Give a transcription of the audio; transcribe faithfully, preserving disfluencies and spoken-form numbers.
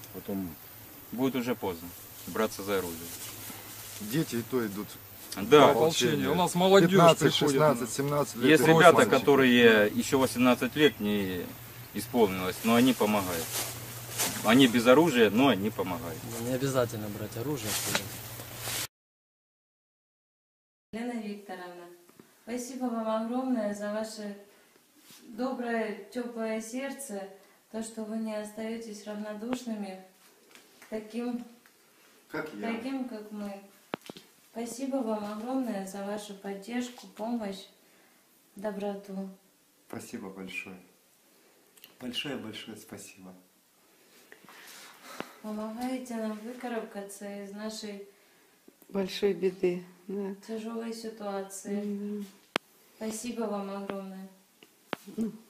потом Будет уже поздно браться за оружие. дети и то идут. Да, Ополчение. У нас молодежь пятнадцать, приходит. шестнадцать, семнадцать лет. есть и ребята, мальчики. которые еще восемнадцать лет не исполнилось, но они помогают. Они без оружия, но они помогают. Не обязательно брать оружие. Елена Викторовна, спасибо вам огромное за ваше доброе, теплое сердце, то, что вы не остаетесь равнодушными к таким, Как я. таким, как мы. Спасибо вам огромное за вашу поддержку, помощь, доброту. Спасибо большое. Большое-большое спасибо. Помогаете нам выкарабкаться из нашей Большой беды. Да. тяжелой ситуации. М, Спасибо вам огромное. да. Ну,